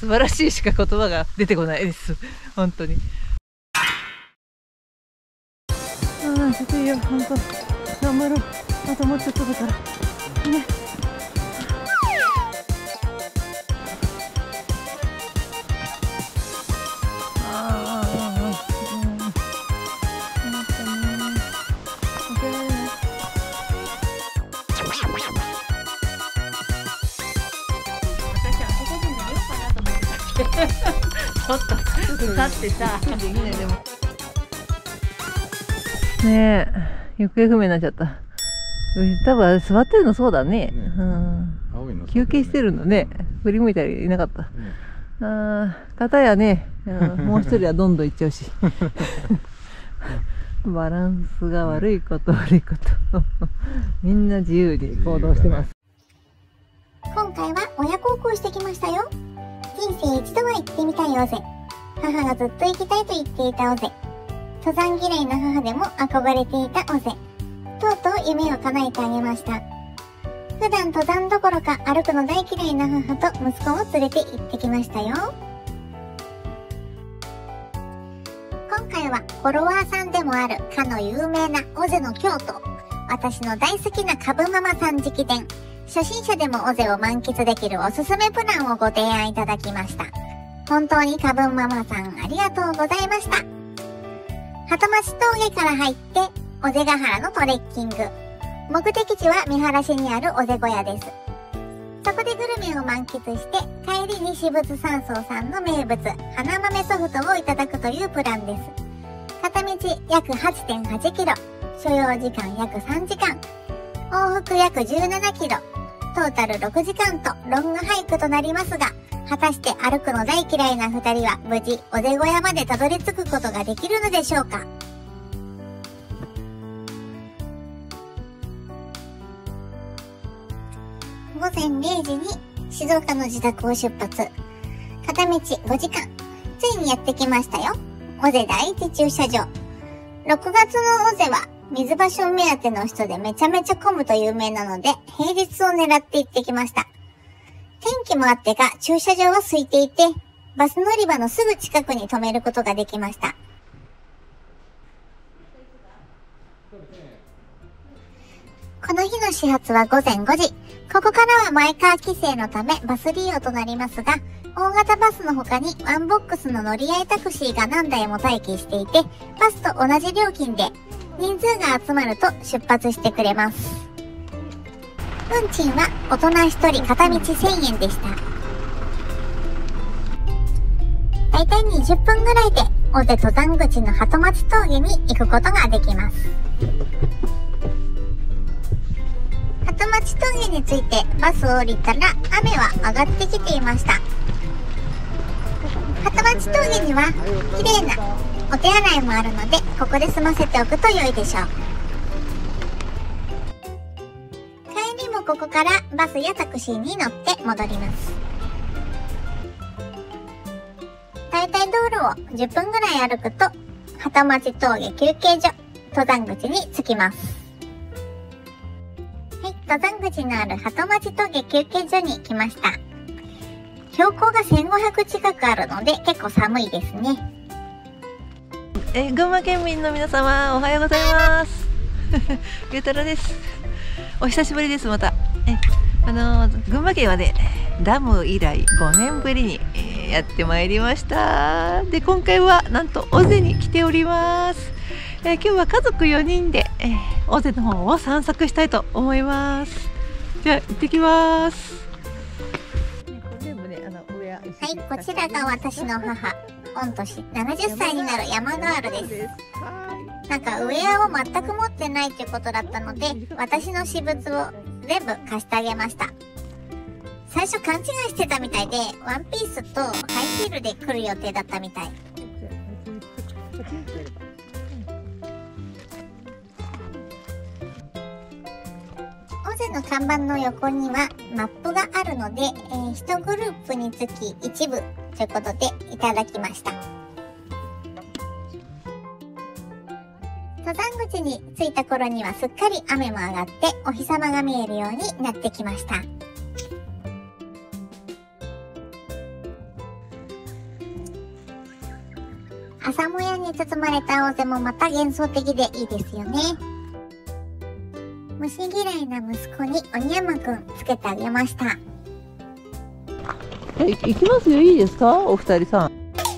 素晴らしいしか言葉が出てこないです。本当に。ちょっといいよ、本当。頑張ろう。あともうちょっとだから。ね。ちょっと立ってさ、できないでも。ねえ、行方不明になっちゃった。多分座ってるのそうだね。休憩してるのね。振り向いたりいなかった。片やね、もう一人はどんどん行っちゃうし。バランスが悪いこと悪いこと。みんな自由に行動してます。 今回は親孝行してきましたよ。人生一度は行ってみたい尾瀬。母がずっと行きたいと言っていた尾瀬。登山嫌いな母でも憧れていた尾瀬。とうとう夢を叶えてあげました。普段登山どころか歩くの大嫌いな母と息子を連れて行ってきましたよ。今回はフォロワーさんでもあるかの有名な尾瀬の京都。私の大好きなカブママさん直伝。初心者でも尾瀬を満喫できるおすすめプランをご提案いただきました。本当にカブンママさんありがとうございました。鳩町峠から入って尾瀬ヶ原のトレッキング。目的地は見晴らしにある尾瀬小屋です。そこでグルメを満喫して帰りに私物山荘さんの名物花豆ソフトをいただくというプランです。片道約 8.8 キロ、所要時間約3時間、往復約17キロ、トータル6時間とロングハイクとなりますが、果たして歩くの大嫌いな2人は無事尾瀬小屋までたどり着くことができるのでしょうか。午前0時に静岡の自宅を出発。片道5時間。ついにやってきましたよ。尾瀬第一駐車場。6月の尾瀬は水場所目当ての人でめちゃめちゃ混むと有名なので、平日を狙って行ってきました。天気もあってか駐車場は空いていて、バス乗り場のすぐ近くに止めることができました。この日の始発は午前5時。ここからは前川規制のためバス利用となりますが、大型バスの他にワンボックスの乗り合いタクシーが何台も待機していて、バスと同じ料金で人数が集まると出発してくれます。運賃は大人1人片道1000円でした。だいたい20分ぐらいで尾瀬登山口の鳩町峠に行くことができます。鳩町峠に着いてバスを降りたら雨は上がってきていました。鳩町峠には綺麗なお手洗いもあるので、ここで済ませておくと良いでしょう。帰りもここからバスやタクシーに乗って戻ります。だいたい道路を10分ぐらい歩くと鳩町峠休憩所、登山口に着きます。はい、登山口のある鳩町峠休憩所に来ました。標高が1500近くあるので結構寒いですね。 群馬県民の皆様おはようございます。ゆうたろです。お久しぶりです。また群馬県はね、ダム以来5年ぶりに、やってまいりました。で、今回はなんと尾瀬に来ております。今日は家族4人で、尾瀬の方を散策したいと思います。じゃあ行ってきます。 はい、こちらが私の母、御年70歳になる山ガールです。なんかウェアを全く持ってないっていうことだったので、私の私物を全部貸してあげました。最初勘違いしてたみたいで、ワンピースとハイヒールで来る予定だったみたい。尾瀬の看板の横にはマップがあるので、1グループにつき1部ということでいただきました。登山口に着いた頃にはすっかり雨も上がってお日様が見えるようになってきました。 朝もやに包まれた青瀬もまた幻想的でいいですよね。虫嫌いな息子に鬼山くんつけてあげました。 行きますよ。いいですか、お二人さん。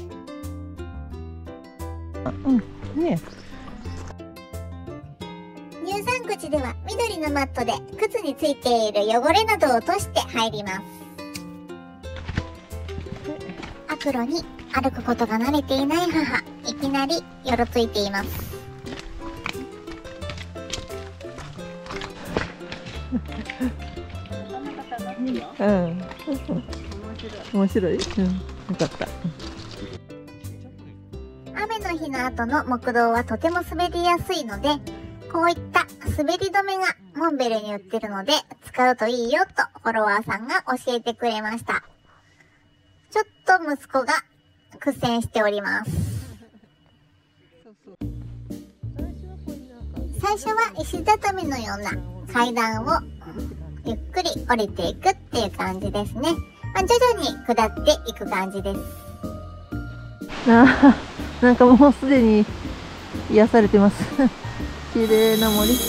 ね。 入山口では緑のマットで靴についている汚れなどを落として入ります。悪路に歩くことが慣れていない母、いきなりよろついています。 面白い。よかった。 雨の日の後の木道はとても滑りやすいので、こういった滑り止めがモンベルに売ってるので使うといいよとフォロワーさんが教えてくれました。ちょっと息子が苦戦しております。最初は石畳のような階段をゆっくり降りていくっていう感じですね。徐々に下っていく感じです。 なんかもうすでに癒されてます。綺麗な森。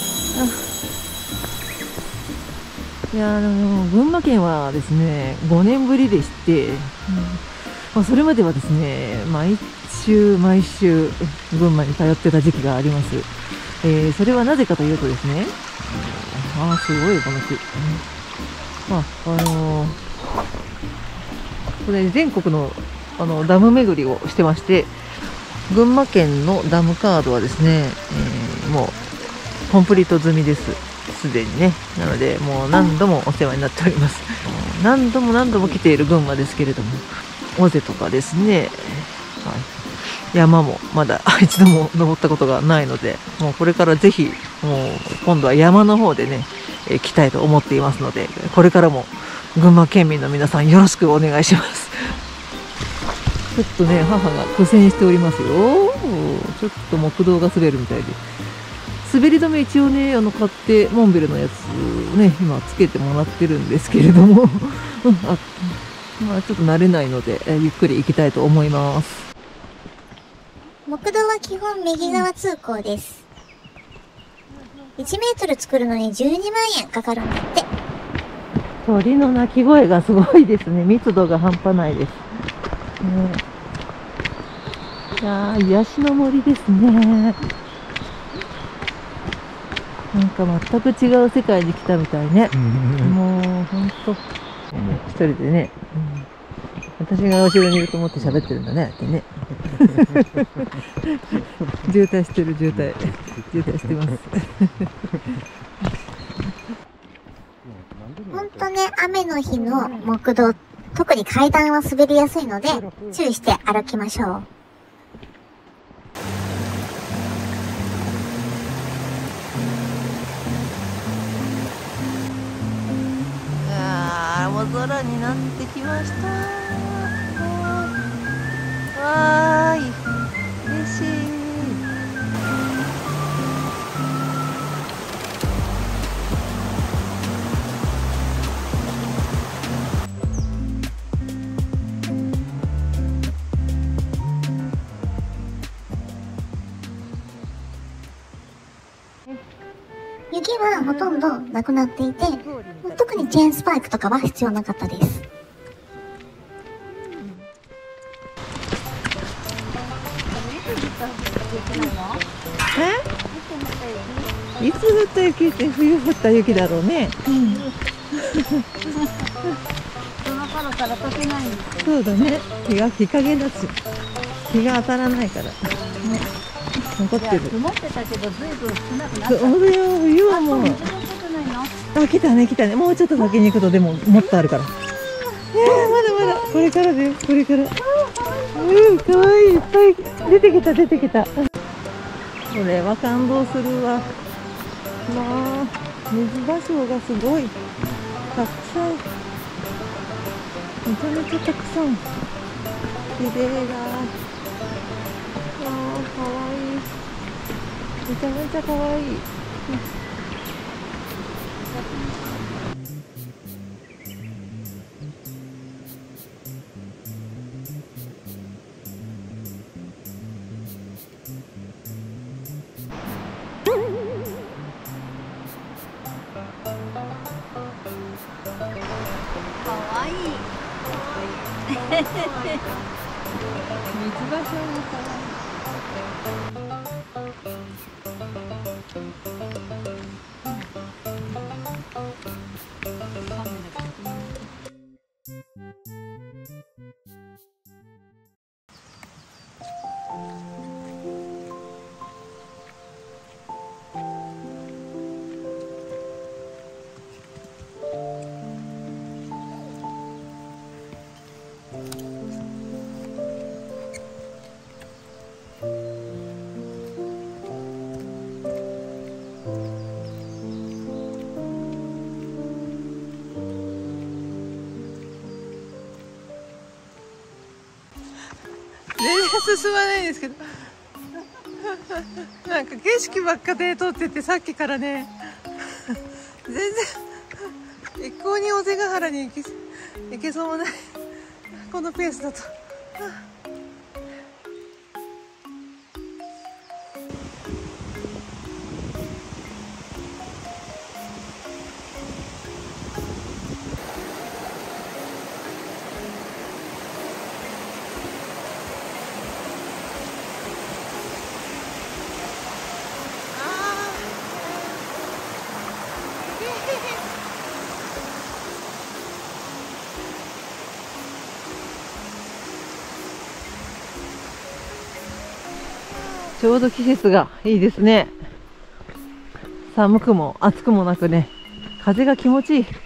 いや群馬県はですね、5年ぶりでして、それまではですね、毎週群馬に通ってた時期があります。それはなぜかというとですね、すごいこの木。これ全国のダム巡りをしてまして、群馬県のダムカードはですね、もうコンプリート済みです。すでにね。なのでもう何度もお世話になっております。何度も来ている群馬ですけれども、尾瀬とかですね、山もまだ一度も登ったことがないので、もうこれからぜひもう今度は山の方でね、来たいと思っていますので、これからも群馬県民の皆さんよろしくお願いします。ちょっとね、母が苦戦しておりますよ。ちょっと木道が滑るみたいで。滑り止め一応ね、買ってモンベルのやつね、今つけてもらってるんですけれども、ちょっと慣れないので、ゆっくり行きたいと思います。 木道は基本右側通行です。1メートル作るのに12万円かかるんだって。 鳥の鳴き声がすごいですね。密度が半端ないです。いやー、癒しの森ですね。なんか全く違う世界に来たみたいね。もう本当一人でね、私が後ろにいると思って喋ってるんだねってね。渋滞してます。 本当ね、雨の日の木道、特に階段は滑りやすいので注意して歩きましょう。 青空になってきました。わーい、嬉しい。 雪はほとんどなくなっていて、特にチェーンスパイクとかは必要なかったです。 いつ降った雪って冬降った雪だろうね。 その頃から溶けないんですよ。 そうだね。日陰だし、日が当たらないからね。残ってる。 曇ってたけど、ずいぶん少なくなった。 冬はもう。来たね。もうちょっと先に行くと、でも、もっとあるから。まだ、これからだよ、これから。かわいい、いっぱい出てきた。これは感動するわ。水芭蕉がすごい。たくさん。めちゃめちゃたくさん。綺麗だ。かわいい。めちゃめちゃかわいい。 ミツバチョウもかわいい。全然進まないんですけどなんか景色ばっかで撮ってて、さっきからね全然一向に尾瀬ヶ原に行けそうもないこのペースだと。ちょうど季節がいいですね。寒くも暑くもなくね、風が気持ちいい。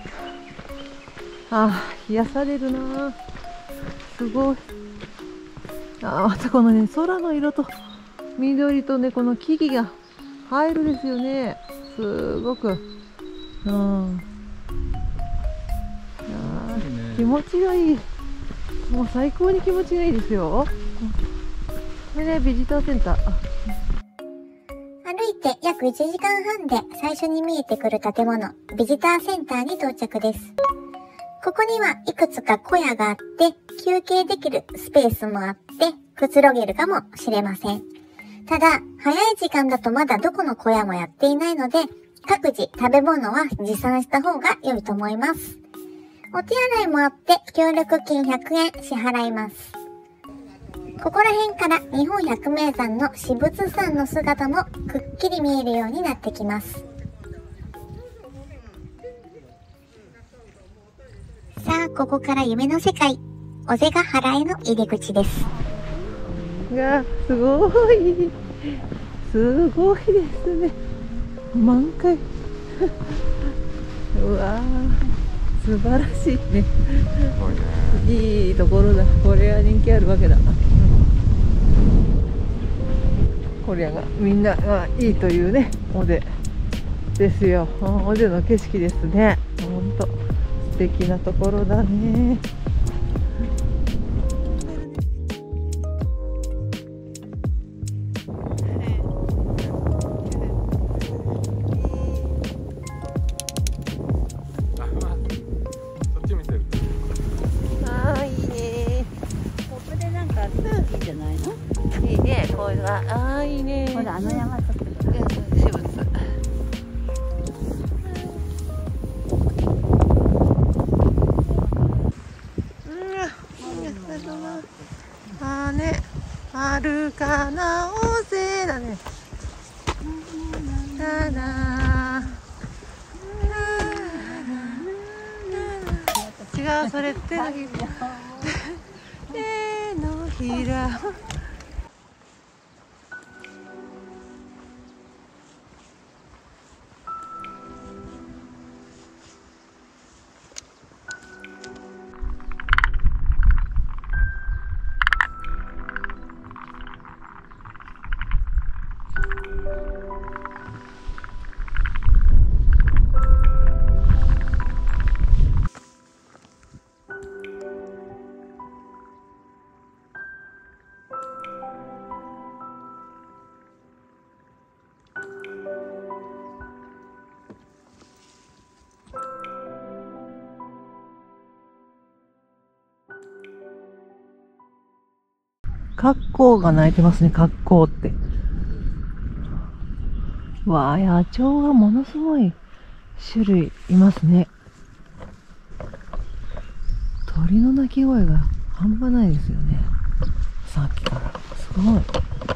ああ、癒されるな。すごい。ああ、またこのね、空の色と緑とね、この木々が映えるですよね。すごく。うん。ああ、気持ちがいい。もう最高に気持ちがいいですよ。これね、ビジターセンター。 歩いて約1時間半で最初に見えてくる建物、ビジターセンターに到着です。ここにはいくつか小屋があって、休憩できるスペースもあって、くつろげるかもしれません。ただ、早い時間だとまだどこの小屋もやっていないので、各自食べ物は持参した方が良いと思います。お手洗いもあって、協力金100円支払います。ここら辺から日本百名山の至仏山の姿もくっきり見えるようになってきます。さあ、ここから夢の世界、尾瀬ヶ原への入り口です。 すごい。すごいですね。満開。うわー、素晴らしいね。いいところだ。これは人気あるわけだ。これがみんながいいというね、尾瀬ですよ。尾瀬の景色ですね。本当素敵なところだね。ああ、いいね。 ここでなんかいいんじゃないの？ いいね、こういうのが。ああ、いいね。 ほら、あの山ちょっと。 私物。ああね、あるかな尾瀬だね。だだ違う、それ手のひら。カッコウが鳴いてますね、カッコウって。わあ、野鳥がものすごい種類いますね。 鳥の鳴き声が半端ないですよね。さっきからすごい。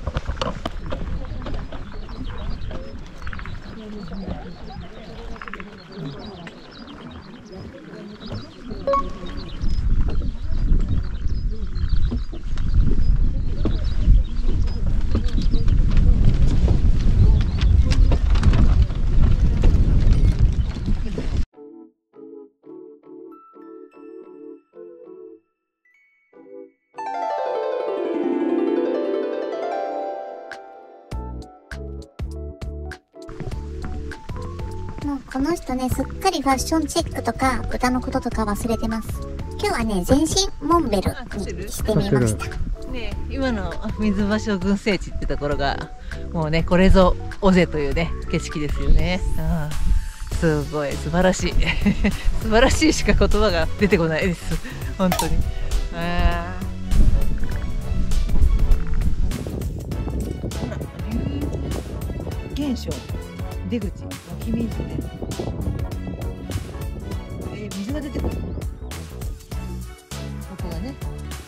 もうこの人ね、すっかりファッションチェックとか歌のこととか忘れてます。今日はね、全身モンベルにしてみました。 ね、今の水場所群生地ってところがもうね、これぞ尾瀬というね景色ですよね。すごい素晴らしい素晴らしいしか言葉が出てこないです本当に。流現象出口湧き水で、水が出てくる。ここがね。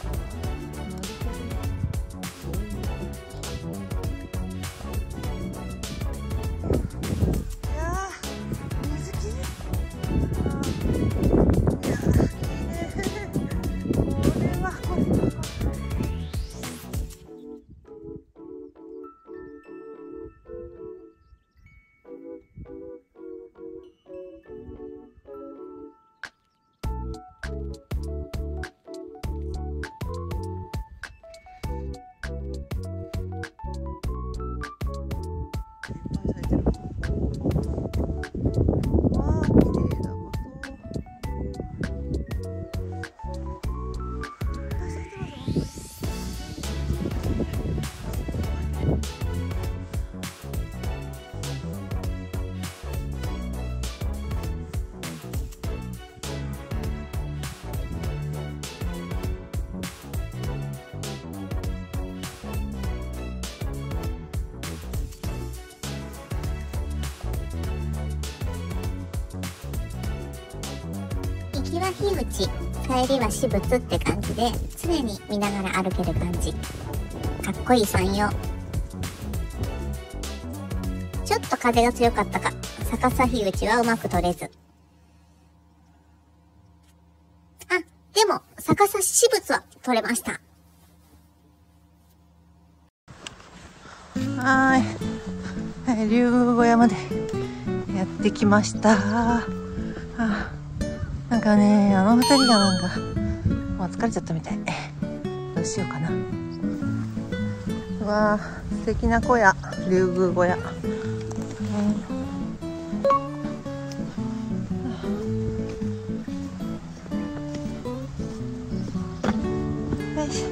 行きは樋口、帰りは私物って感じで、常に見ながら歩ける感じ。かっこいい山陽。ちょっと風が強かったか、逆さ樋口はうまく取れず。あ、でも逆さ私物は取れました。 はい、竜宮小屋までやってきました。なんかね、あの二人がなんかもう疲れちゃったみたい。どうしようかな。うわー、素敵な小屋、竜宮小屋。よいしょ。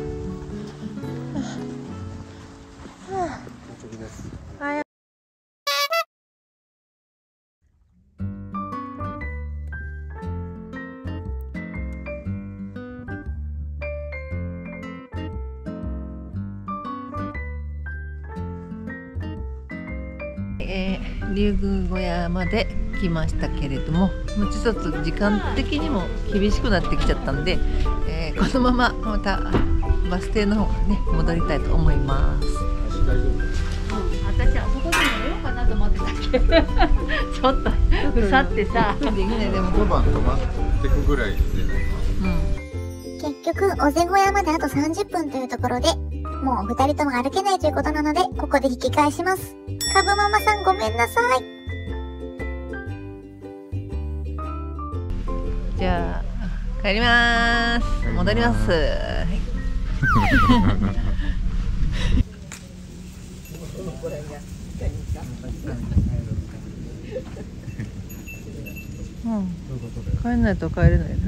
はい。竜宮小屋まで来ましたけれども、もうちょっと時間的にも厳しくなってきちゃったんで、このまままたバス停の方にね戻りたいと思います。 私あそこで寝ようかなと思ってたっけちょっとふさってさ。 できないでも 5番止まってくぐらいで、 結局、尾瀬小屋まであと30分というところで、もう2人とも歩けないということなので、ここで引き返します。カブママさんごめんなさい。 じゃあ帰ります。戻ります。はい。帰んないと帰れないな。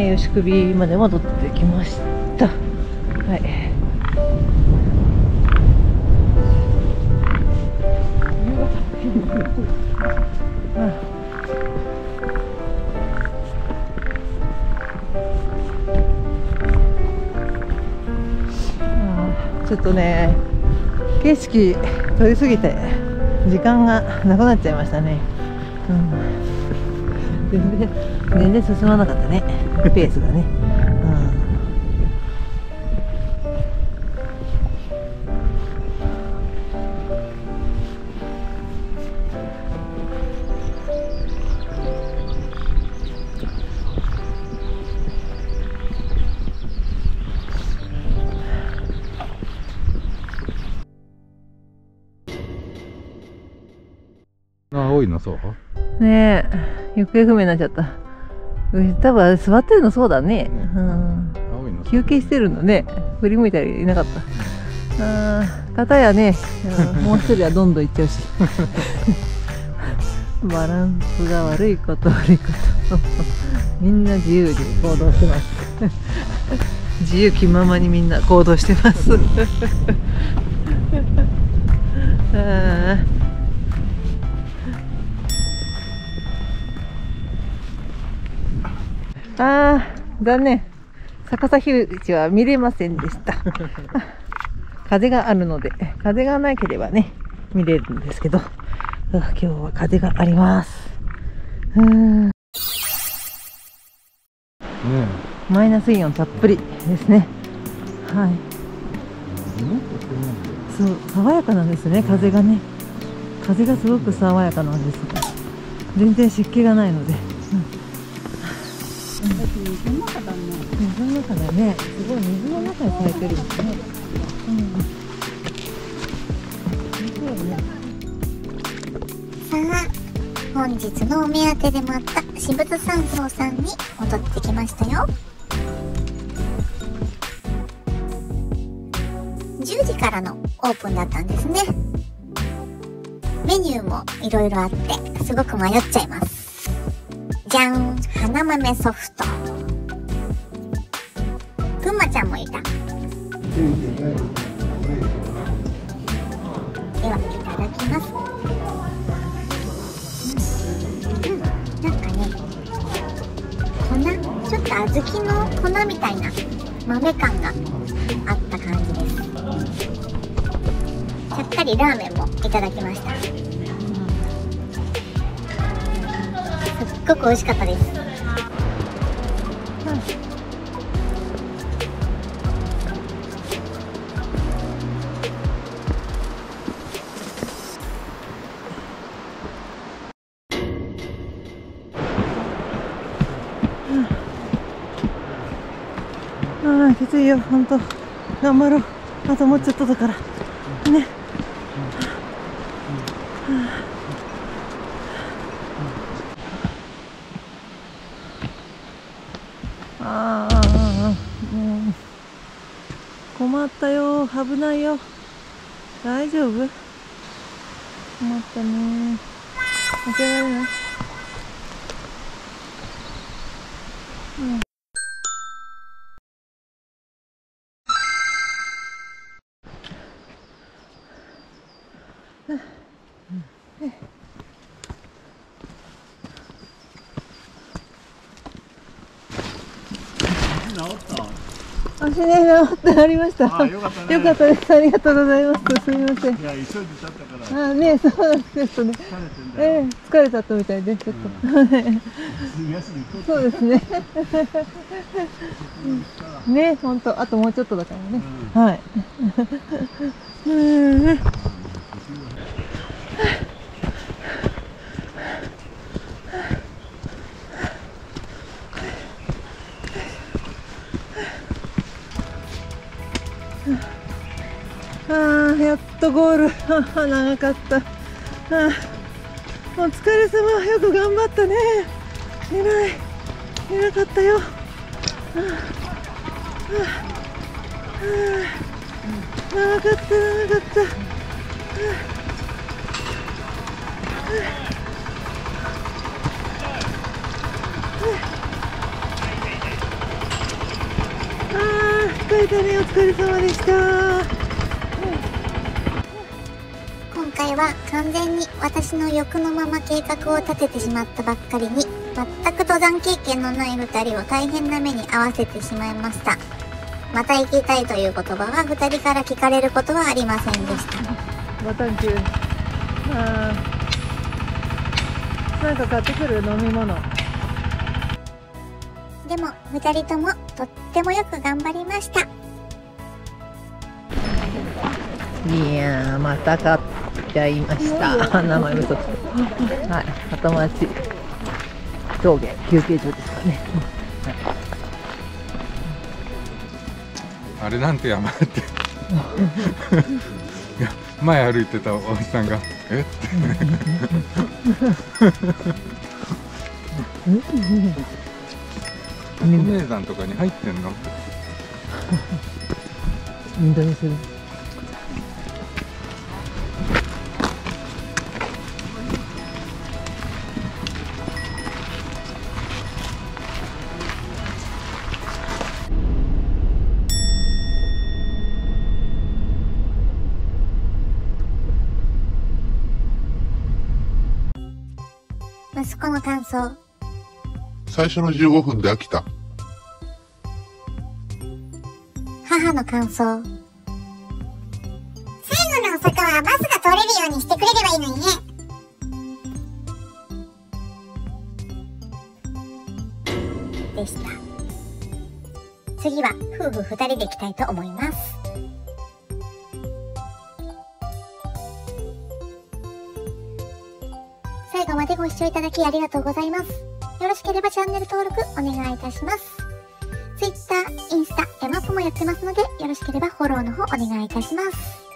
ね、吉首まで戻ってきました。はい。ちょっとね、景色撮りすぎて時間がなくなっちゃいましたね。全然進まなかったね、ペースがね。 青いのそうねえ、行方不明になっちゃった。多分座ってるのそうだね。 青いの休憩してるのね。振り向いたりいなかった。片やね、もう一人はどんどん行っちゃうし。バランスが悪いこと。みんな自由に行動してます。自由気ままにみんな行動してます。残念。逆さ樋口は見れませんでした。風があるので、風がなければね、見れるんですけど、今日は風があります。マイナスイオンたっぷりですね。はい。そう、爽やかなんですね、風がね。風がすごく爽やかなんです。全然湿気がないので。 水の中だね。 水の中だね。すごい水の中に咲いてるんですね。 さあ、本日のお目当てでもあった私物山荘さんに戻ってきましたよ。10時からのオープンだったんですね。メニューもいろいろあってすごく迷っちゃいます。じゃん、花豆ソフト。ぐんまちゃんもいた。ではいただきます。なんかね、ちょっと小豆の粉みたいな豆感があった感じです。ちゃっかりラーメンもいただきました。すっごく美味しかったです。 きついよ、ほんと。頑張ろう。あともうちょっとだから。ね。困ったよ、危ないよ。大丈夫？困ったね。開けられない？足ね、治ってありました。よかったね。よかったです。ありがとうございます。すみません。いや、急いで立ったから。ね、そうなんですね。疲れちゃったみたいで、ちょっと。そうですね。ね、本当、あともうちょっとだからね。はい。やっとゴール。長かった。お疲れ様。よく頑張ったね。偉かったよ。長かった。 疲れ様でした。 今回は完全に私の欲のまま計画を立ててしまったばっかりに、全く登山経験のない2人を大変な目に遭わせてしまいました。また行きたいという言葉は2人から聞かれることはありませんでした。 またんきゅう。なんか買ってくる飲み物。 でも2人ともとってもよく頑張りました。 いやー、また買っちゃいました。名前嘘つく。はい、後町峠休憩所ですかね。 あれなんて山っていや前歩いてたおじさんが「えっ?」てお姉さんとかに入ってんの？ インドネシア。 息子の感想。 最初の15分で飽きた。 母の感想。最後のお坂はバスが通れるようにしてくれればいいのにね。でした。次は夫婦2人で行きたいと思います。最後までご視聴いただきありがとうございます。よろしければチャンネル登録お願いいたします。Twitter、インスタ、ヤマップもやってますので、よろしければフォローの方お願いいたします。